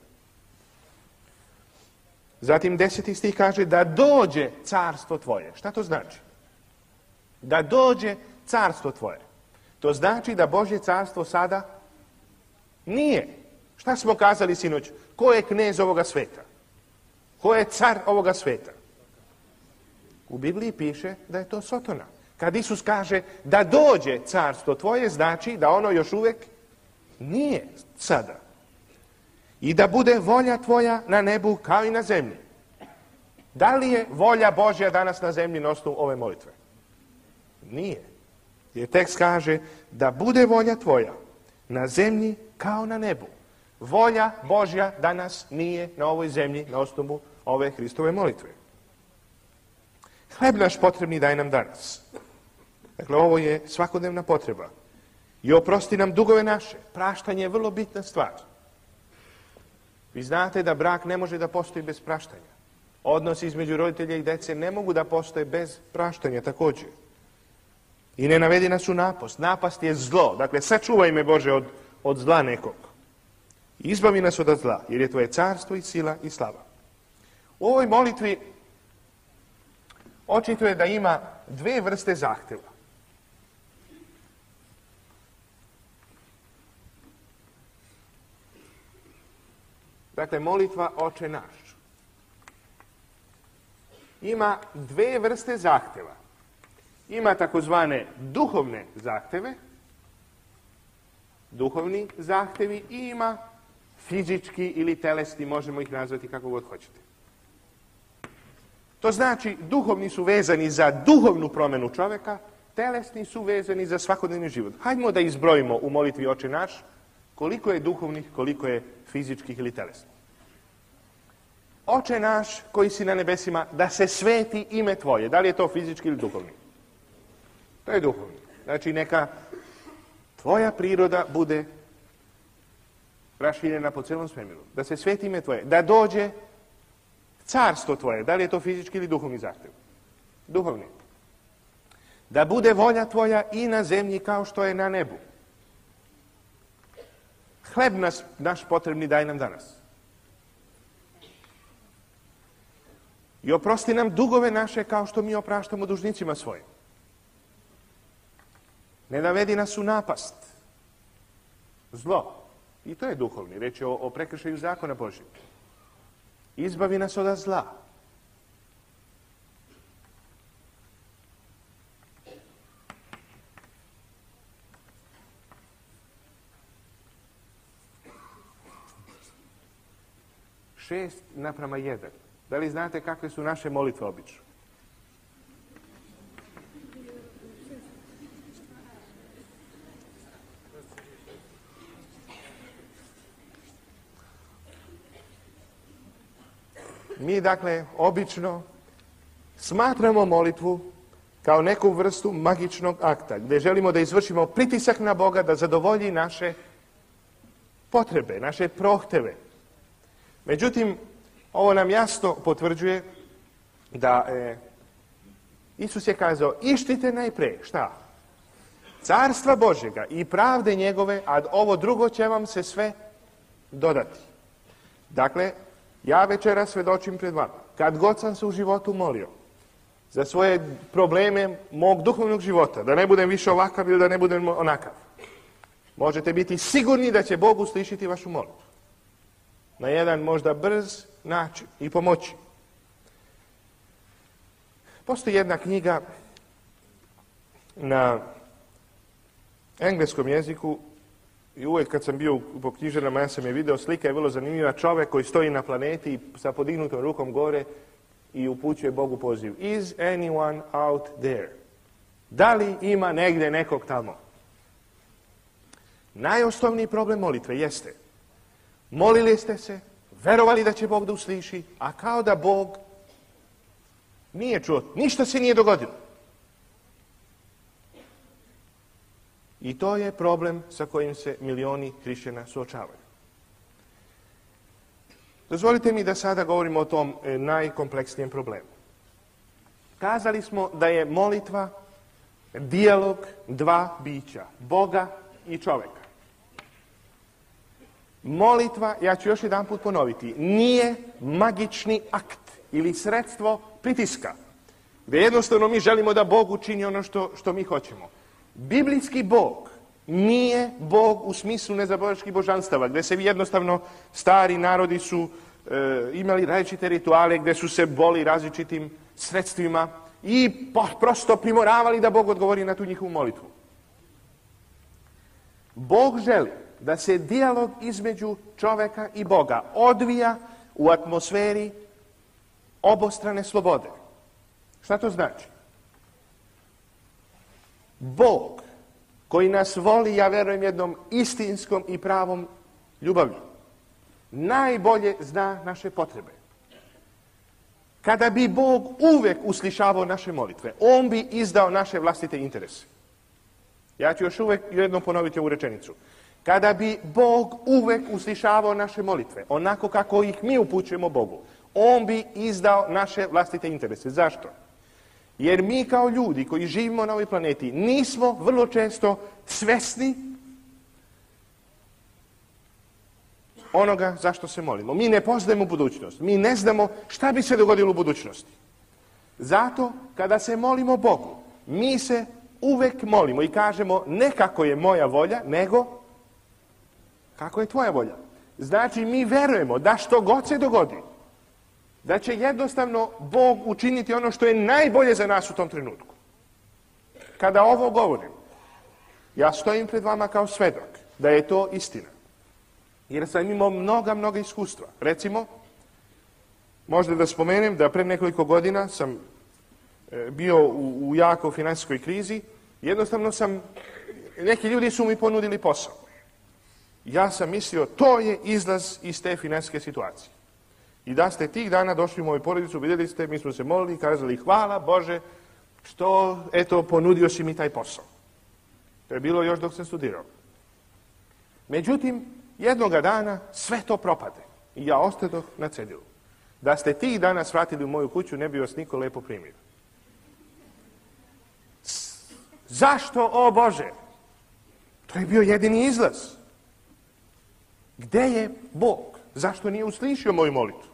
Zatim 10. stih kaže da dođe carstvo tvoje. Šta to znači? Da dođe carstvo tvoje. To znači da Božje carstvo sada nije. Šta smo kazali sinoć? Ko je knez ovoga sveta? Ko je car ovoga sveta? U Bibliji piše da je to Sotona. Kad Isus kaže da dođe carstvo tvoje, znači da ono još uvijek nije sada. I da bude volja tvoja na nebu kao i na zemlji. Da li je volja Božja danas na zemlji na osnovu ove molitve? Nije. Jer tekst kaže da bude volja tvoja na zemlji kao na nebu. Volja Božja danas nije na ovoj zemlji na osnovu ove Hristove molitve. Hleb naš potrebni daj nam danas. Dakle, ovo je svakodnevna potreba. I oprosti nam dugove naše. Praštanje je vrlo bitna stvar. Vi znate da brak ne može da postoji bez praštanja. Odnosi između roditelja i dece ne mogu da postoje bez praštanja također. I ne navedi nas u napast. Napast je zlo. Dakle, sačuvaj me, Bože, od zla nekog. Izbavi nas od zla, jer je tvoje carstvo i sila i slava. U ovoj molitvi očito je da ima dve vrste zahtjeva. Dakle, molitva Oče naš ima dve vrste zahtjeva. Ima takozvane duhovne zahtjeve, duhovni zahtjevi, i ima fizički ili telesni, možemo ih nazvati kako god hoćete. To znači, duhovni su vezani za duhovnu promjenu čovjeka, telesni su vezani za svakodnevni život. Hajdemo da izbrojimo u molitvi Oče naš koliko je duhovnih, koliko je fizičkih ili telesnih. Oče naš koji si na nebesima, da se sveti ime tvoje. Da li je to fizički ili duhovni? To je duhovni. Znači, neka tvoja priroda bude raširena po celom svemiru. Da se sveti ime tvoje. Da dođe carstvo tvoje. Da li je to fizički ili duhovni zahtjev? Duhovni. Da bude volja tvoja i na zemlji kao što je na nebu. Hleb naš potrebni daj nam danas. I oprosti nam dugove naše kao što mi opraštamo dužnicima svojim. Ne navedi nas u napast. Zlo. I to je duhovni. Reč je o prekršaju zakona Božjeg. Izbavi nas od zla. Šest naprama 1. Da li znate kakve su naše molitve obično? Mi, dakle, obično smatramo molitvu kao neku vrstu magičnog akta, gdje želimo da izvršimo pritisak na Boga da zadovolji naše potrebe, naše prohteve. Međutim, ovo nam jasno potvrđuje da Isus je kazao, ištite najpre, šta? Carstva Božjega i pravde njegove, a ovo drugo će vam se sve dodati. Dakle, ja večeras svjedočim pred vama, kad god sam se u životu molio za svoje probleme mog duhovnog života, da ne budem više ovakav ili da ne budem onakav, možete biti sigurni da će Bog uslišiti vašu molitvu. Na jedan možda brz način i pomoći. Postoji jedna knjiga na engleskom jeziku i uvijek kad sam bio po knjižarama ja sam je video, slika je vrlo zanimljiva, čovjek koji stoji na planeti sa podignutom rukom gore i upućuje Bogu poziv. Is anyone out there? Da li ima negdje nekog tamo? Najosnovniji problem molitve jeste: molili ste se, verovali da će Bog da usliši, a kao da Bog nije čuo, ništa se nije dogodilo. I to je problem sa kojim se milioni hrišćana suočavaju. Dozvolite mi da sada govorimo o tom najkompleksnijem problemu. Kazali smo da je molitva dijalog dva bića, Boga i čoveka. Molitva, ja ću još jedan put ponoviti, nije magični akt ili sredstvo pritiska, gdje jednostavno mi želimo da Bog učini ono što mi hoćemo. Biblijski Bog nije Bog u smislu nezaboračkih božanstava, gdje se jednostavno stari narodi su imali različite rituale, gdje su se boli različitim sredstvima i prosto primoravali da Bog odgovori na tu njihovu molitvu. Bog želi da se dijalog između čoveka i Boga odvija u atmosferi obostrane slobode. Šta to znači? Bog koji nas voli, ja verujem, jednom istinskom i pravom ljubavlju, najbolje zna naše potrebe. Kada bi Bog uvek uslišavao naše molitve, on bi izdao naše vlastite interese. Ja ću još uvek jednom ponoviti ovu rečenicu. Kada bi Bog uvek uslišavao naše molitve, onako kako ih mi upućujemo Bogu, on bi izdao naše vlastite interese. Zašto? Jer mi kao ljudi koji živimo na ovoj planeti nismo vrlo često svesni onoga zašto se molimo. Mi ne poznajemo budućnost. Mi ne znamo šta bi se dogodilo u budućnosti. Zato, kada se molimo Bogu, mi se uvek molimo i kažemo ne kako je moja volja, nego kako je tvoja volja. Znači, mi verujemo da što god se dogodi, da će jednostavno Bog učiniti ono što je najbolje za nas u tom trenutku. Kada ovo govorim, ja stojim pred vama kao svedok da je to istina. Jer sam imao mnoga iskustva. Recimo, možda da spomenem da pre nekoliko godina sam bio u jako finansijskoj krizi. Jednostavno neki ljudi su mi ponudili posao. Ja sam mislio, to je izlaz iz te finansijske situacije. I da ste tih dana došli u moju porodicu, vidjeli ste, mi smo se molili i kazali hvala Bože što, eto, ponudio si mi taj posao. To je bilo još dok sam studirao. Međutim, jednoga dana sve to propade i ja ostadoh na cedilu. Da ste tih dana svratili u moju kuću, ne bi vas niko lepo primio. Zašto, o Bože? To je bio jedini izlaz. Gde je Bog? Zašto nije uslišio moju molitvu?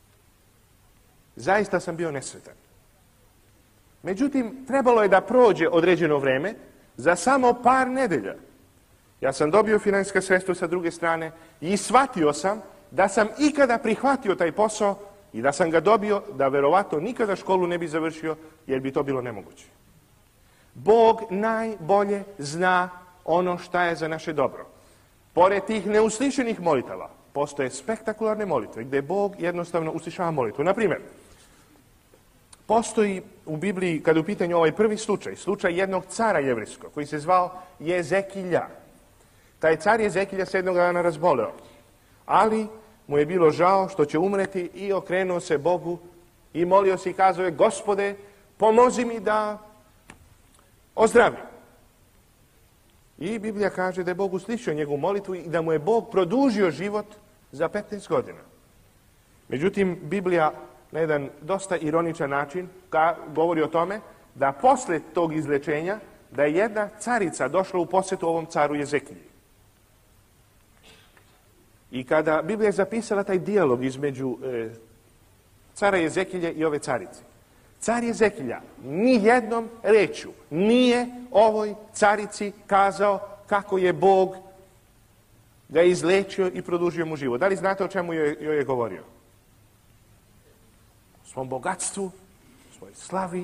Zaista sam bio nesretan. Međutim, trebalo je da prođe određeno vreme, za samo par nedelja. Ja sam dobio finansijska sredstva sa druge strane i shvatio sam da sam ikada prihvatio taj posao i da sam ga dobio, da verovatno nikada školu ne bi završio, jer bi to bilo nemoguće. Bog najbolje zna ono šta je za naše dobro. Pored tih neuslišenih molitava, postoje spektakularne molitve gdje Bog jednostavno uslišava molitvu. Naprimjer, postoji u Bibliji, kada je u pitanju ovaj prvi slučaj jednog cara jevrijskog, koji se zvao Jezekilja. Taj car Jezekilja se jednog dana razboleo, ali mu je bilo žao što će umreti i okrenuo se Bogu i molio se i kazao je, Gospode, pomozi mi da ozdravim. I Biblija kaže da je Bog uslišio njegovu molitvu i da mu je Bog produžio život za 15 godina. Međutim, Biblija na jedan dosta ironičan način govori o tome da posle tog izlečenja da je jedna carica došla u posjetu ovom caru Jezekilji. I kada Biblija je zapisala taj dijalog između cara Jezekilje i ove carice, car Jezekilja ni jednom rečju nije ovoj carici kazao kako je Bog ga izlečio i produžio mu život. Da li znate o čemu joj je govorio? O svom bogatstvu, o svojoj slavi,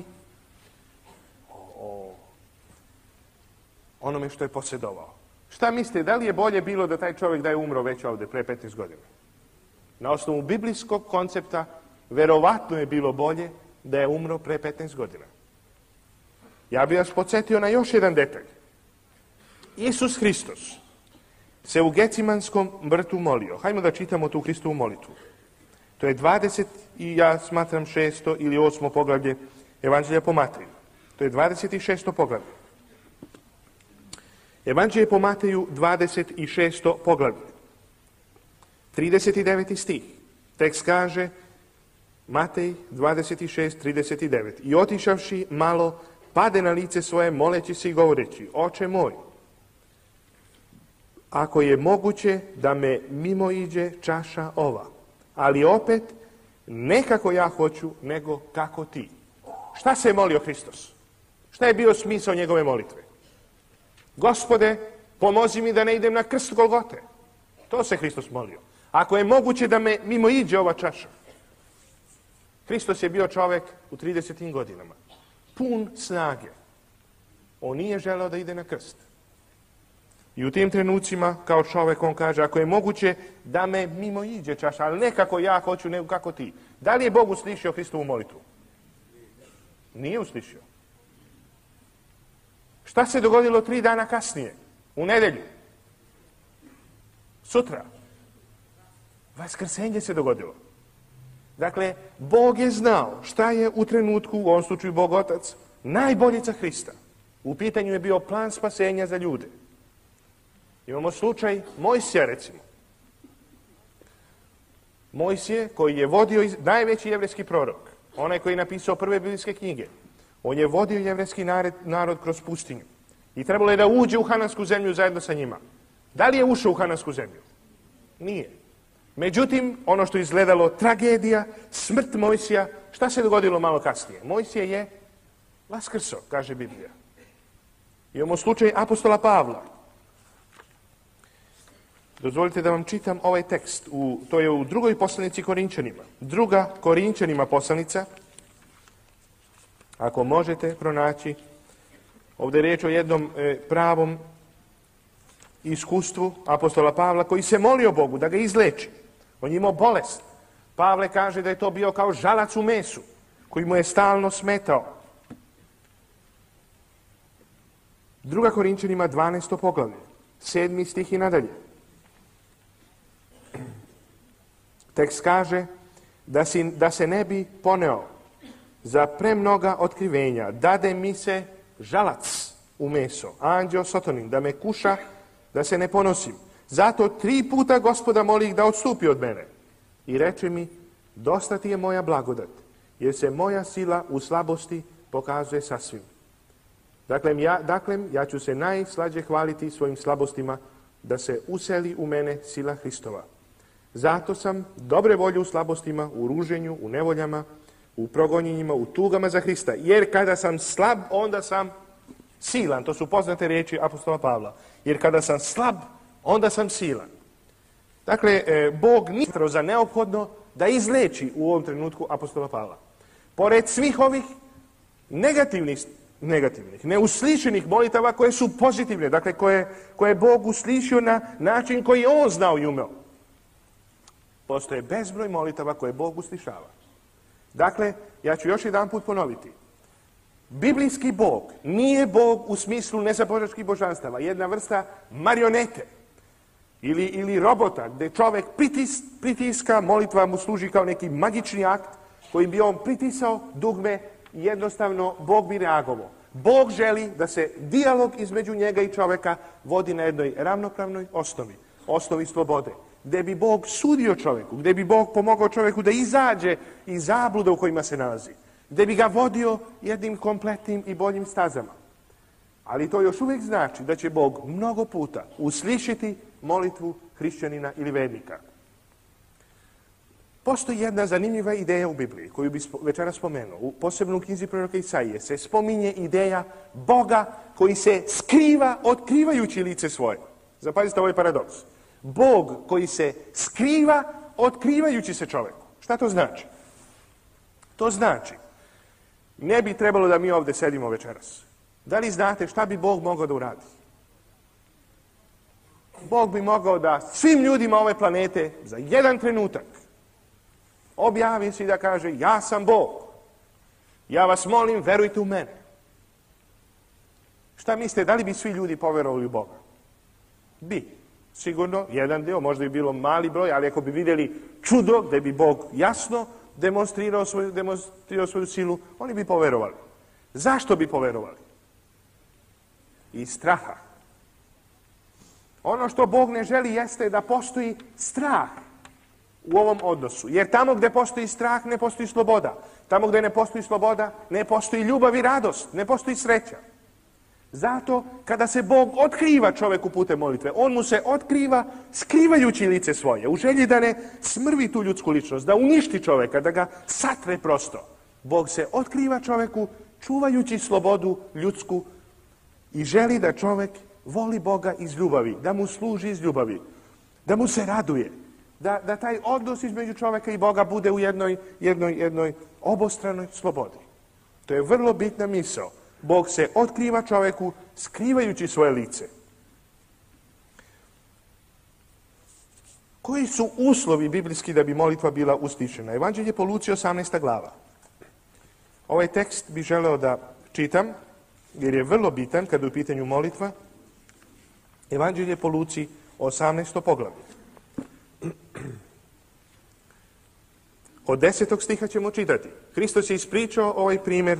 o onome što je posjedovao. Šta mislite, da li je bolje bilo da taj čovjek da je umro već ovdje pre 15 godina? Na osnovu biblijskog koncepta, verovatno je bilo bolje da je umro pre 15 godina. Ja bih vas podsjetio na još jedan detalj. Isus Hristos se u Gecimanskom vrtu molio. Hajmo da čitamo tu Hristovu molitvu. To je 20 i ja smatram 6. ili 8. poglavlje Evanđelja po Mateju. To je 26. poglavlje. Evanđelje po Mateju, 26. poglavlje. 39. stih. Tekst kaže, Matej 26:39. I otišavši malo, pade na lice svoje, moleći se i govoreći, Oče moj, ako je moguće da me mimoiđe čaša ova, ali opet ne kako ja hoću, nego kako ti. Šta se je molio Hristos? Šta je bio smisao njegove molitve? Gospode, pomozi mi da ne idem na krst Golgote. To se Hristos molio. Ako je moguće da me mimoiđe ova čaša. Hristos je bio čovjek u 30. godinama. Pun snage. On nije želeo da ide na krst. I u tim trenucima, kao čovjek, on kaže, ako je moguće da me mimoiđe čaša, ali ne kako ja hoću, nego kako ti. Da li je Bog uslišio Hristovu molitvu? Nije uslišio. Šta se dogodilo 3 dana kasnije? U nedelju? Sutra? Vaskrsenje se dogodilo. Dakle, Bog je znao šta je u trenutku, u ovom slučaju Bog Otac, najbolje za Hrista. U pitanju je bio plan spasenja za ljude. Imamo slučaj Mojsija, recimo. Mojsije, koji je vodio najveći jevrejski prorok, onaj koji je napisao prve biblijske knjige, on je vodio jevrejski narod kroz pustinju. I trebalo je da uđe u Hanansku zemlju zajedno sa njima. Da li je ušao u Hanansku zemlju? Nije. Međutim, ono što je izgledalo tragedija, smrt Mojsija, šta se dogodilo malo kasnije? Mojsije je vaskrso, kaže Biblija. Imamo slučaj apostola Pavla. Dozvolite da vam čitam ovaj tekst. To je u drugoj poslanici Korinčanima. Druga Korinčanima poslanica, ako možete pronaći. Ovdje je riječ o jednom pravom iskustvu apostola Pavla koji se molio Bogu da ga izleči. On je imao bolest. Pavle kaže da je to bio kao žalac u mesu koji mu je stalno smetao. Druga Korinčanima 12. poglavlje, 7. stih i nadalje. Tekst kaže da se ne bi poneo za premnoga otkrivenja, dade mi se žalac u meso, anđeo Sotonin, da me kuša, da se ne ponosim. Zato 3 puta Gospoda molih da odstupi od mene. I reče mi, dosta ti je moja blagodat, jer se moja sila u slabosti pokazuje sasvim. Dakle, ja ću se najslađe hvaliti svojim slabostima, da se useli u mene sila Hristova. Zato sam dobre volje u slabostima, u ruženju, u nevoljama, u progonjenjima, u tugama za Hrista. Jer kada sam slab, onda sam silan. To su poznate riječi apostola Pavla. Jer kada sam slab, onda sam silan. Dakle, Bog nije smatrao za neophodno da izleči u ovom trenutku apostola Pavla. Pored svih ovih negativnih, neuslišenih molitava koje su pozitivne, dakle koje je Bog uslišio na način koji je on znao i umeo. Postoje bezbroj molitava koje Bog uslišava. Dakle, ja ću još jedan put ponoviti. Biblijski Bog nije Bog u smislu nezabožačkih božanstava, jedna vrsta marionete ili robota gdje čovjek pritiska, molitva mu služi kao neki magični akt kojim bi on pritisao dugme i jednostavno Bog bi reagovao. Bog želi da se dijalog između njega i čovjeka vodi na jednoj ravnopravnoj osnovi slobode, gdje bi Bog sudio čovjeku, gdje bi Bog pomogao čovjeku da izađe iz zabluda u kojima se nalazi, gdje bi ga vodio jednim kompletnim i boljim stazama. Ali to još uvijek znači da će Bog mnogo puta uslišiti molitvu hrišćanina ili vernika. Postoji jedna zanimljiva ideja u Bibliji, koju bi večeras spomenuo. Posebno u knjizi proroka Isaije se spominje ideja Boga koji se skriva otkrivajući lice svoje. Zapazite ovaj paradoks. Bog koji se skriva otkrivajući se čovjeku. Šta to znači? To znači, ne bi trebalo da mi ovdje sedimo večeras. Da li znate šta bi Bog mogao da uradi? Bog bi mogao da svim ljudima ove planete za jedan trenutak objavi se i da kaže, ja sam Bog. Ja vas molim, verujte u mene. Šta mislite, da li bi svi ljudi poverovali u Boga? Bi. Sigurno, jedan deo, možda bi bilo mali broj, ali ako bi vidjeli čudo gdje bi Bog jasno demonstrirao svoju silu, oni bi poverovali. Zašto bi poverovali? Iz straha. Ono što Bog ne želi jeste da postoji strah u ovom odnosu. Jer tamo gdje postoji strah, ne postoji sloboda. Tamo gdje ne postoji sloboda, ne postoji ljubav i radost, ne postoji sreća. Zato, kada se Bog otkriva čovjeku putem molitve, on mu se otkriva skrivajući lice svoje, u želji da ne smrvi tu ljudsku ličnost, da uništi čovjeka, da ga satre prosto. Bog se otkriva čovjeku čuvajući slobodu ljudsku i želi da čovjek voli Boga iz ljubavi, da mu služi iz ljubavi, da mu se raduje, da taj odnos između čovjeka i Boga bude u jednoj obostranoj slobodi. To je vrlo bitna misao. Bog se otkriva čovjeku skrivajući svoje lice. Koji su uslovi biblijski da bi molitva bila uslišena? Evanđelje po Luci 18. glava. Ovaj tekst bi želeo da čitam, jer je vrlo bitan kada je u pitanju molitva. Evanđelje po Luci 18. poglavlje. Od 10. stiha ćemo čitati. Hristos je ispričao ovaj primjer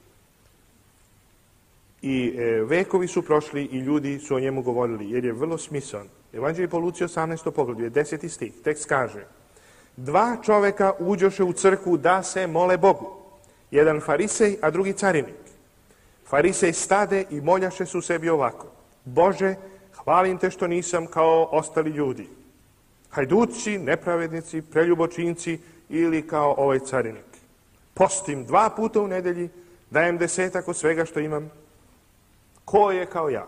i vekovi su prošli i ljudi su o njemu govorili, jer je vrlo smislен. Evanđelje po Luci 18. poglavlje, 10. stih. Tekst kaže: 2 čovjeka uđoše u crkvu da se mole Bogu. Jedan farisej, a drugi carinik. Farisej stade i moljaše su sebi ovako: Bože, hvalim te što nisam kao ostali ljudi, hajduci, nepravednici, preljubočinci ili kao ovaj carinik. Postim 2 puta u nedelji, dajem 10 od svega što imam. Ko je kao ja?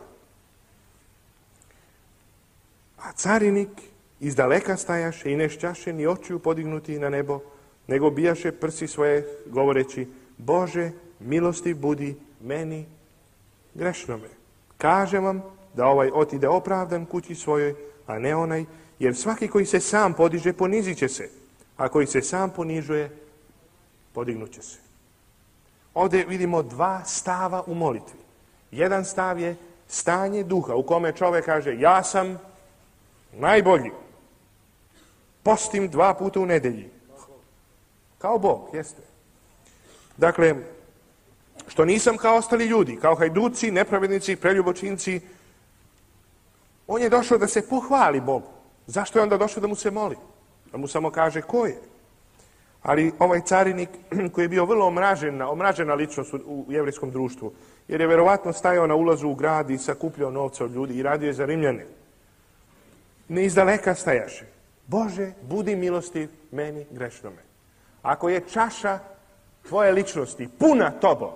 A carinik izdaleka stajaše i ne šćaše ni očiju podignuti na nebo, nego bijaše prsi svoje govoreći: Bože, milosti budi meni grešnome. Kažem vam da ovaj otide opravdan kući svojoj, a ne onaj, jer svaki koji se sam podiže, ponizit će se, a koji se sam ponižuje, podignut će se. Ovdje vidimo 2 stava u molitvi. Jedan stav je stanje duha, u kome čovjek kaže: ja sam najbolji, postim 2 puta u nedelji. Kao Bog, jeste. Dakle, što nisam kao ostali ljudi, kao hajduci, nepravednici, preljubočinci. On je došao da se pohvali Bogu. Zašto je onda došao da mu se moli? Da mu samo kaže ko je. Ali ovaj carinik, koji je bio vrlo omražena ličnost u jevrijskom društvu, jer je verovatno stajao na ulazu u grad i sakupljao novca od ljudi i radio je za Rimljane, ne izdaleka stajaše: Bože, budi milostiv meni grešnome. Ako je čaša tvoje ličnosti puna tobom,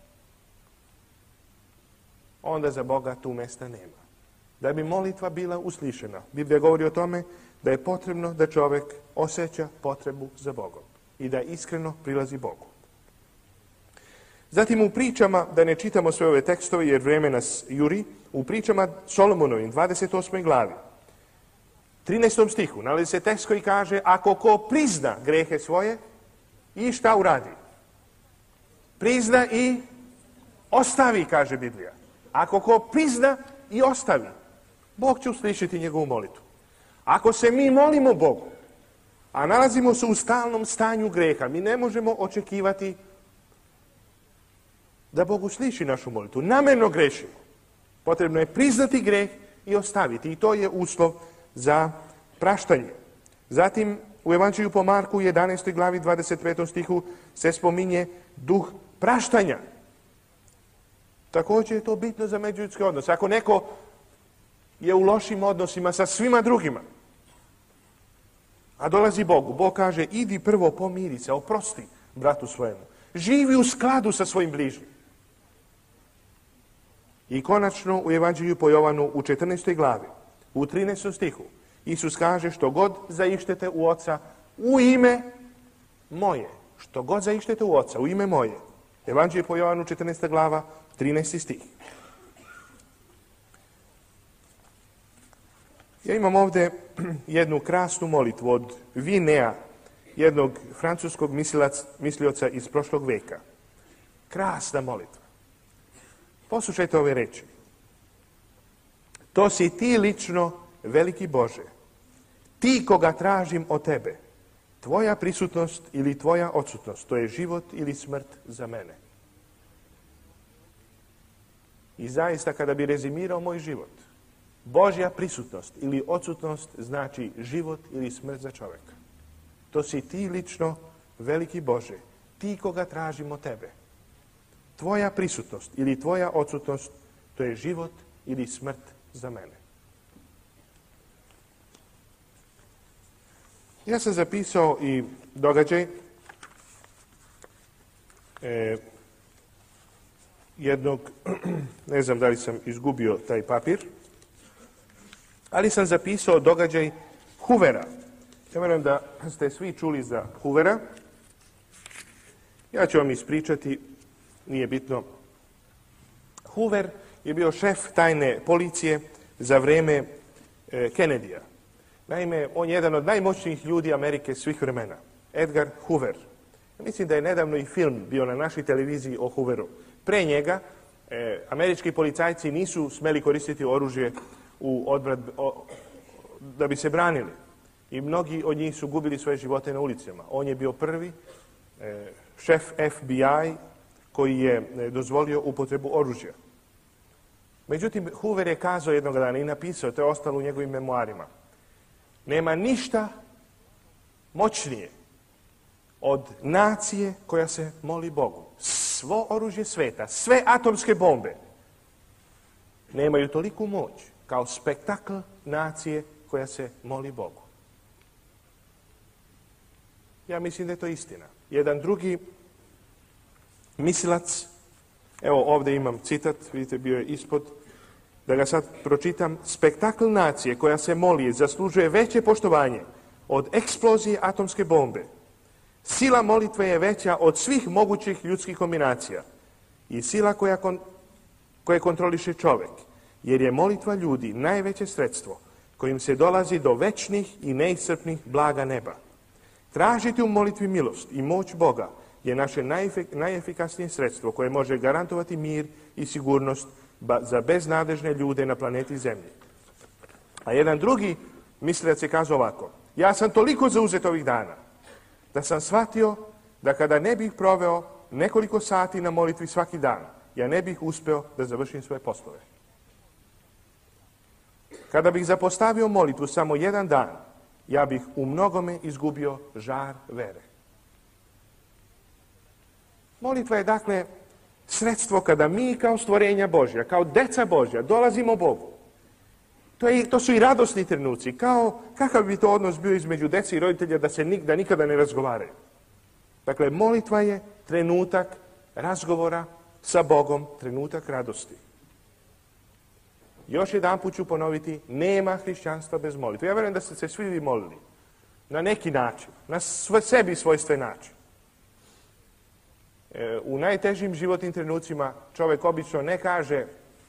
onda za Boga tu mesta nema. Da bi molitva bila uslišena, Biblija govori o tome da je potrebno da čovjek osjeća potrebu za Bogom i da iskreno prilazi Bogu. Zatim u pričama, da ne čitamo sve ove tekstove jer vrijeme nas juri, u pričama Solomonovim, 28. glavi, 13. stihu, nalazi se tekst koji kaže: ako ko prizna grehe svoje i šta uradi? Prizna i ostavi, kaže Biblija. Ako ko prizna i ostavi, Bog će uslišiti njegovu molitvu. Ako se mi molimo Bogu, a nalazimo se u stalnom stanju greha, mi ne možemo očekivati da Bog usliši našu molitvu. Namjerno grešimo. Potrebno je priznati greh i ostaviti. I to je uslov za praštanje. Zatim u Evanđelju po Marku 11. glavi 25. stihu se spominje duh praštanja. Također je to bitno za međuljudske odnose. Ako neko je u lošim odnosima sa svima drugima, a dolazi Bogu, Bog kaže: idi prvo pomiri se, oprosti bratu svojemu. Živi u skladu sa svojim bližnjim. I konačno u Evanđelju po Jovanu u 14. glavi, u 13. stihu, Isus kaže: što god zaištete u Oca u ime moje. Što god zaištete u Oca u ime moje. Evanđelje po Jovanu 14. glava, 13. stih. Ja imam ovdje jednu krasnu molitvu od Vinea, jednog francuskog mislioca iz prošlog veka. Krasna molitva. Poslušajte ove reči. To si ti lično, veliki Bože. Ti koga tražim od tebe. Tvoja prisutnost ili tvoja odsutnost, to je život ili smrt za mene. I zaista, kada bi rezimirao moj život, Božja prisutnost ili odsutnost znači život ili smrt za čovjeka. To si ti lično, veliki Bože, ti koga tražim od tebe. Tvoja prisutnost ili tvoja odsutnost, to je život ili smrt za mene. Ja sam zapisao i događaj jednog, ne znam da li sam izgubio taj papir, ali sam zapisao događaj Hoovera. Ja vjerujem da ste svi čuli za Hoovera. Ja ću vam ispričati, nije bitno. Hoover je bio šef tajne policije za vrijeme Kennedyja. Naime, on je jedan od najmoćnijih ljudi Amerike svih vremena. Edgar Hoover. Mislim da je nedavno i film bio na našoj televiziji o Hooveru. Pre njega, američki policajci nisu smeli koristiti oružje da bi se branili. I mnogi od njih su gubili svoje živote na ulicama. On je bio prvi šef FBI koji je dozvolio upotrebu oružja. Međutim, Hoover je kazao jednog dana i napisao, to je ostalo u njegovim memoarima, nema ništa moćnije od nacije koja se moli Bogu. Svo oružje sveta, sve atomske bombe nemaju toliku moć kao spektakl nacije koja se moli Bogu. Ja mislim da je to istina. Jedan drugi mislilac, evo ovdje imam citat, vidite bio je ispod, da ga sad pročitam. Spektakl nacije koja se moli zaslužuje veće poštovanje od eksplozije atomske bombe. Sila molitve je veća od svih mogućih ljudskih kombinacija i sila koje kontroliše čovjek, jer je molitva ljudi najveće sredstvo kojim se dolazi do večnih i neiscrpnih blaga neba. Tražiti u molitvi milost i moć Boga je naše najefikasnije sredstvo koje može garantovati mir i sigurnost za beznadežne ljude na planeti Zemlji. A jedan drugi mislilac je kazao ovako: ja sam toliko zauzet ovih dana da sam shvatio da kada ne bih proveo nekoliko sati na molitvi svaki dan, ja ne bih uspeo da završim svoje poslove. Kada bih zapostavio molitvu samo jedan dan, ja bih u mnogome izgubio žar vere. Molitva je dakle sredstvo kada mi kao stvorenja Božja, kao deca Božja dolazimo Bogu. To su i radosni trenuci, kakav bi to odnos bio između dece i roditelja da nikada ne razgovaraju. Dakle, molitva je trenutak razgovora sa Bogom, trenutak radosti. Još jedanput ću ponoviti, nema hrišćanstva bez molitve. Ja vjerujem da ste se svi vi molili. Na neki način, na sebi svojstven način. U najtežim životnim trenucima čovjek obično ne kaže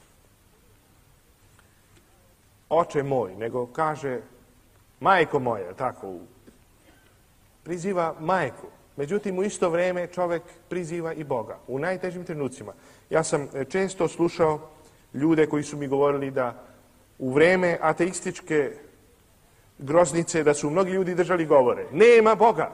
oče moj, nego kaže majko moja, tako. Priziva majku. Međutim, u isto vrijeme čovjek priziva i Boga. U najtežim trenucima. Ja sam često slušao ljude koji su mi govorili da u vrijeme ateističke groznice da su mnogi ljudi držali govore. Nema Boga.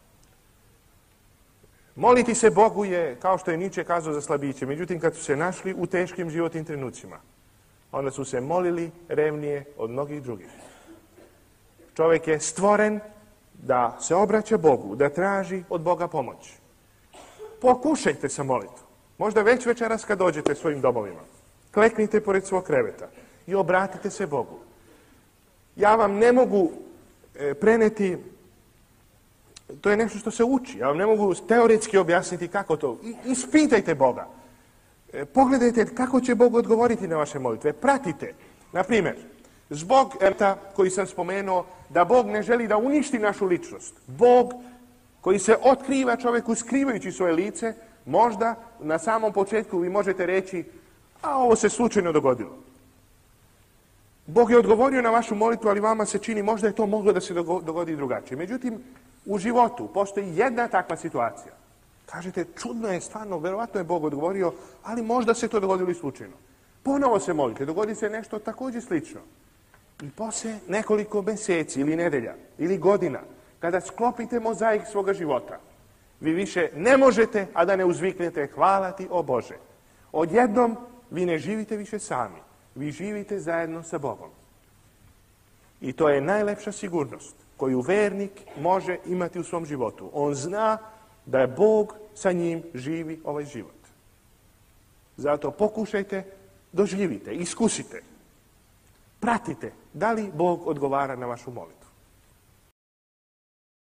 Moliti se Bogu je, kao što je Nietzsche kazao, za slabiće. Međutim, kad su se našli u teškim životnim trenucima, onda su se molili revnije od mnogih drugih. Čovjek je stvoren da se obraća Bogu, da traži od Boga pomoć. Pokušajte sa molitvom. Možda već večeras kad dođete svojim domovima. Kleknite pored svog kreveta i obratite se Bogu. Ja vam ne mogu preneti, to je nešto što se uči, ja vam ne mogu teoretski objasniti kako to. Ispitajte Boga. Pogledajte kako će Bog odgovoriti na vaše molitve. Pratite. Na primjer, zbog koji sam spomenuo, da Bog ne želi da uništi našu ličnost. Bog koji se otkriva čovjeku skrivajući svoje lice, možda na samom početku vi možete reći, a ovo se slučajno dogodilo. Bog je odgovorio na vašu molitvu, ali vama se čini možda je to moglo da se dogodi drugačije. Međutim, u životu postoji jedna takva situacija. Kažete, čudno je, stvarno, verovatno je Bog odgovorio, ali možda se to dogodilo i slučajno. Ponovo se molite, dogodi se nešto također slično. I poslije nekoliko mjeseci ili nedelja ili godina, kada sklopite mozaik svoga života, vi više ne možete, a da ne uzviknete hvala ti, o Bože. Odjednom vi ne živite više sami, vi živite zajedno sa Bogom. I to je najlepša sigurnost koju vernik može imati u svom životu. On zna da je Bog sa njim živi ovaj život. Zato pokušajte, doživite, iskusite, pratite da li Bog odgovara na vašu molitvu.